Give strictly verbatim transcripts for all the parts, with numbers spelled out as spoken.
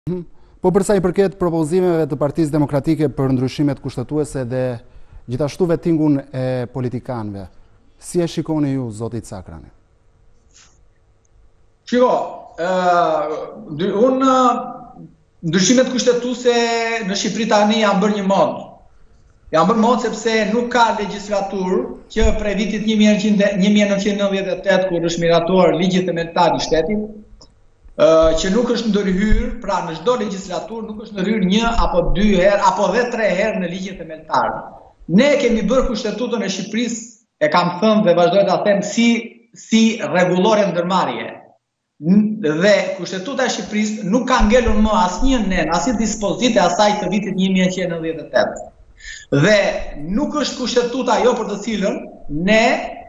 Po përsa i përket propozimeve të Partisë Demokratike për ndryshimet kushtetuese dhe gjithashtu vettingun e politikanëve, si e shikoni ju, zoti Cakrani? Shiko, unë ndryshimet kushtetuese në Shqipëri tani janë bërë një mod. Janë bërë mod sepse nuk ka legjislaturë që prej vitit një mijë e nëntëqind e nëntëdhjetë e tetë kur është miratuar ligji themeltar i shtetit, që nuk është ndërhyrë, pra në çdo legjislaturë nuk është ndërhyrë një apo dy herë apo dhe tre herë në ligjin themeltar. Ne kemi bërë kushtetutën e Shqipërisë, e kam thënë dhe vazhdoj ta them, si si rregullore ndërmarrje. Dhe kushtetuta e Shqipërisë nuk ka ngelur më asnjë nen, asnjë dispozitë e asaj të vitit një mijë e nëntëqind e nëntëdhjetë e tetë. Dhe nuk është kushtetuta ajo për të cilën ne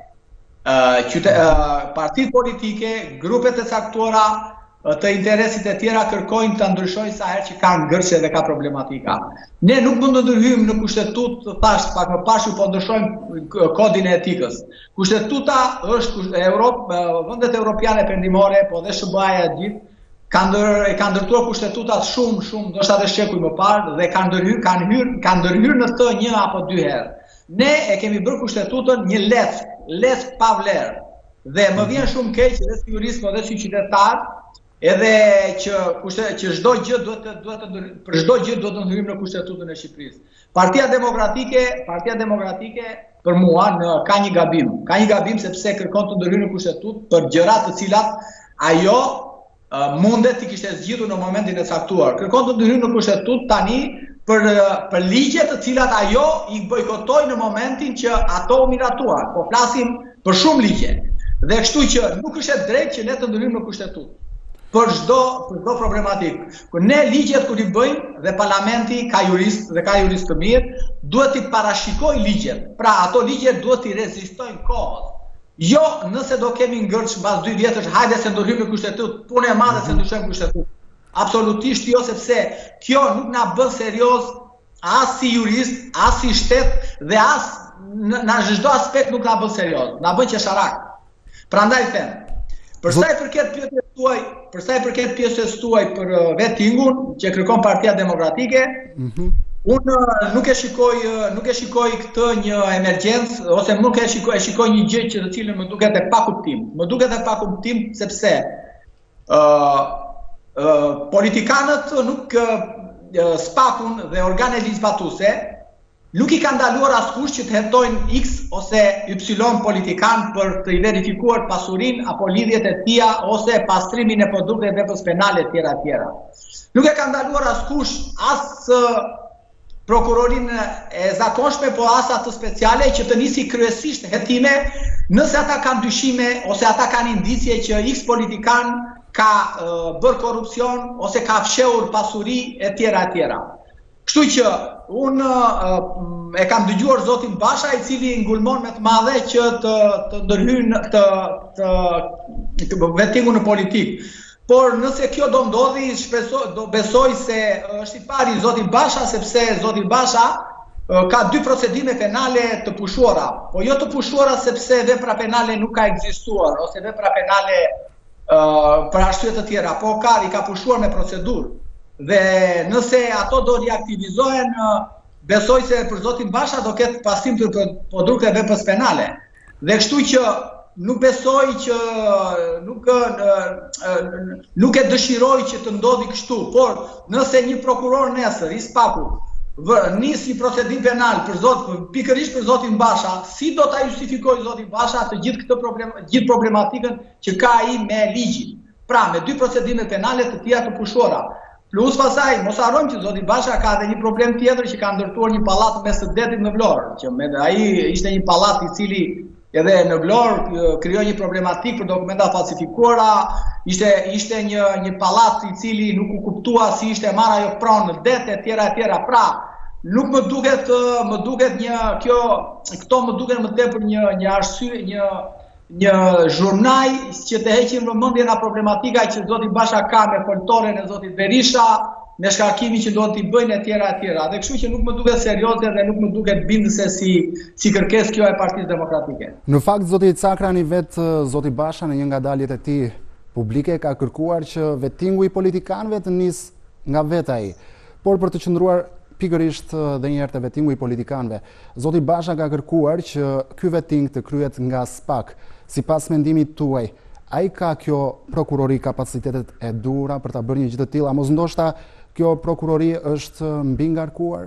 partitë politike, grupet e caktuara të interesit e tjera kërkojnë të ndryshojnë sa herë që kanë ngërçe dhe ka problematika. Ne nuk mund të ndërhyjmë në kushtetutë, të thash pak më pas po ndryshojmë kodin e etikës. Kushtetuta është Europë, vendet evropiane perëndimore, po dhe S B A-ja e gjithë kanë e kanë ndërtuar kushtetutat shumë shumë, ndoshta edhe shekuj më parë dhe kanë ndërhyrë kanë hyrë kanë ndërhyrë në të një apo dy herë. Ne e kemi bërë kustetutën një leck, leck pa vlerë. Dhe më vjen shumë keq edhe si jurist, po edhe si qytetar, edhe që që çdo gjë duhet të duhet të për çdo gjë duhet të ndryhim në Kushtetutën e Shqipërisë. Partia Demokratike, Partia Demokratike për mua në ka një gabim. Ka një gabim sepse kërkon të ndryhim në Kushtetutë për gjëra të cilat ajo uh, mundet të kishte zgjitur në momentin e caktuar. Kërkon të ndryhim në Kushtetutë tani për për ligje të cilat ajo i bojkotoi në momentin që ato u miratuan. Po flasim për shumë ligje. Dhe kështu që nuk është e drejtë që ne të ndryhim në Kushtetutë për çdo për çdo problematikë. Kur ne ligjet kur i bëjmë dhe parlamenti ka jurist dhe ka jurist të mirë, duhet të parashikojë ligjet. Pra ato ligje duhet të rezistojnë kohës. Jo nëse do kemi ngërç mbas dy vjetësh, hajde se ndryhim në Kushtetutë, punë e madhe se ndryshojmë Kushtetutë. Absolutisht jo, sepse kjo nuk na bën serioz as si jurist, as si shtet dhe as në çdo aspekt nuk na bën serioz. Na bën qesharak. Prandaj them, për sa i përket pjesës tuaj, për sa i përket pjesës tuaj për vettingun që kërkon Partia Demokratike, mm-hmm. unë nuk e shikoj, nuk e shikoj këtë një emergjencë ose nuk e shikoj, e shikoj një gjë që të cilën më duket e pakuptim. Më duket e pakuptim sepse uh, uh, politikanët nuk uh, spakun dhe organet ligjzbatuese nuk i ka ndaluar askush që të hetojnë X ose Y politikan për të i verifikuar pasurinë apo lidhjet e tija ose pastrimin e produkteve veprës penale tjera tjera. Nuk e ka ndaluar askush as prokurorin e zakonshme, po as atë speciale që të nisi kryesisht hetime nëse ata kanë dyshime ose ata kanë indicje që X politikan ka uh, bërë korrupsion ose ka fshehur pasuri e tjera e tjera. Kështu që unë uh, e kam dëgjuar zotin Basha, i cili ngulmon me të madhe që të, të ndërhyjë të, të, të vettingun në politikë. Por nëse kjo do ndodhi, shpresoj, do besoj se është i pari zoti Basha, sepse zoti Basha uh, ka dy procedime penale të pushuara. Po jo të pushuara sepse vepra penale nuk ka ekzistuar, ose vepra penale uh, për arsye të tjera, po ka, i ka pushuar me procedurë. Dhe nëse ato do riaktivizohen, besoj se për zotin Basha do ketë pasim të produkteve veprës penale. Dhe kështu që nuk besoj që nuk, nuk e dëshiroj që të ndodhi kështu, por nëse një prokuror nesër i spaku nis një procedim penal për zot, pikërisht për zotin Basha, si do ta justifikojë zoti Basha të gjithë këtë problem, gjithë problematikën që ka ai me ligjin. Pra, me dy procedime penale të tjera të pushuara. Plus pasaj, mos harrojmë që zoti Basha ka edhe një problem tjetër, që ka ndërtuar një pallat mes së detit në Vlorë, që me ai ishte një pallat i cili edhe në Vlorë krijoi një problematik për dokumenta falsifikuara, ishte ishte një një pallat i cili nuk u kuptua si ishte marrë ajo pronë në det e tjera e tjera. Pra, nuk më duket më duket një kjo këto më duken më tepër një një arsye, një një zhurnaj që të heqim vëmendjen nga problematika që zoti Basha ka me foltoren e zotit Berisha, me shkarkimin që do t'i bëjnë e tjera e tjera. Dhe kështu që nuk më duket serioze dhe nuk më duket bindëse si, si kërkesë kjo e Partisë Demokratike. Në fakt, zoti Cakrani vetë zoti Basha në një nga daljet e tij publike ka kërkuar që vettingu i politikanëve të nis nga vetë ai. Por për të qëndruar pikërisht dhe njëherë te vettingu i politikanëve, zoti Basha ka kërkuar që ky vetting të kryhet nga SPAK. Sipas mendimit tuaj, ai ka kjo prokurori kapacitetet e duhura për ta bërë një gjë të tillë, a mos ndoshta kjo prokurori është mbi ngarkuar?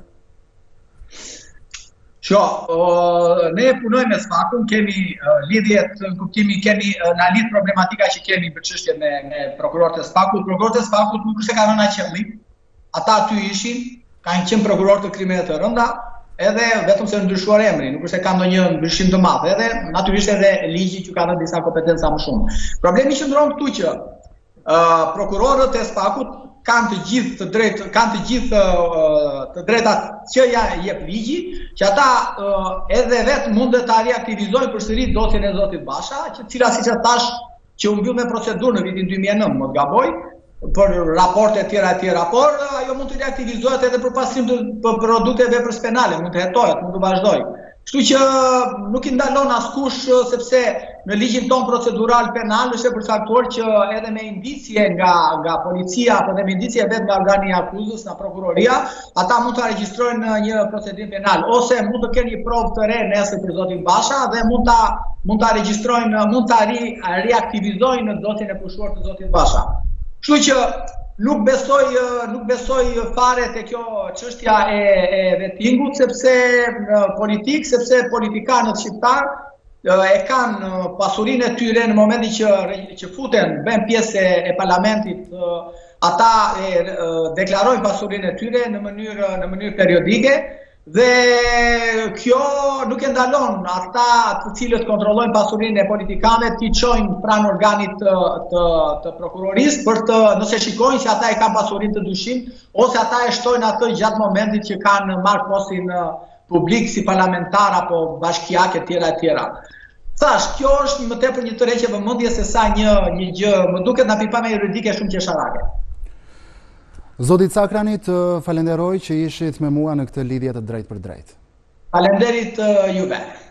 Qo, ne punojmë me SPAK-un, kemi lidhjet në kuptimin, kemi në lidh problematika që kemi për çështje me, me prokurorët e SPAK-ut. Prokurorët e SPAK-ut nuk është se kanë rënë qelli, ata aty ishin, kanë qenë prokurorë të krimeve të rënda, edhe vetëm se ndryshuar emri, nuk është se kanë ndonjë ndryshim të madh, edhe natyrisht edhe ligji që ka dhënë disa kompetenca më shumë. Problemi qëndron këtu që uh, prokurorët e SPAK-ut kanë të gjithë të drejtë, kanë të gjithë uh, të drejtat që ja jep ligji, që ata uh, edhe vetë mund të riaktivizojnë përsëri dosjen e zotit Basha, që cila siç e thash që u mbyll me procedurë në vitin dy mijë e nëntë, mos gaboj, për raporte e tjera e tjera, por ajo mund të reaktivizohet edhe për pastrim të produkteve veprës penale, mund të hetohet, mund të vazhdoj. Kështu që nuk i ndalon askush, sepse në ligjin ton procedural penal është e përcaktuar që edhe me indicie nga, nga policia apo edhe me indicie vetë nga organi i akuzës, nga prokuroria, ata mund të regjistrojnë një procedim penal, ose mund të kenë një provë të re nesër për zotin Basha dhe mund ta mund ta regjistrojnë, mund ta ri, riaktivizojnë dosjen e pushuar të zotit Basha. Kështu që nuk besoj, nuk besoj fare te kjo çështja e, e vettingut, sepse në politik, sepse politikanët shqiptar e kanë pasurinë e tyre në momentin që, që futen, bën pjesë e, e parlamentit, ata e, deklarojnë pasurinë e tyre në mënyrë, në mënyrë periodike, dhe kjo nuk e ndalon ata të cilët kontrollojnë pasurinë e politikanëve t'i çojnë pranë organit të, të, të prokurorisë për të, nëse shikojnë se ata e kanë pasurinë të dyshim, ose ata e shtojnë atë gjatë momentit që kanë marrë postin publik si parlamentar apo bashkiake e tjera e tjera. Thash, kjo është më tepër një tërheqje vëmendje se sa një një gjë, më duket na pikpamje juridike shumë qesharake. Zoti Cakrani, të falenderoj që ishit me mua në këtë lidhje të drejtë për drejtë. Falenderit juve.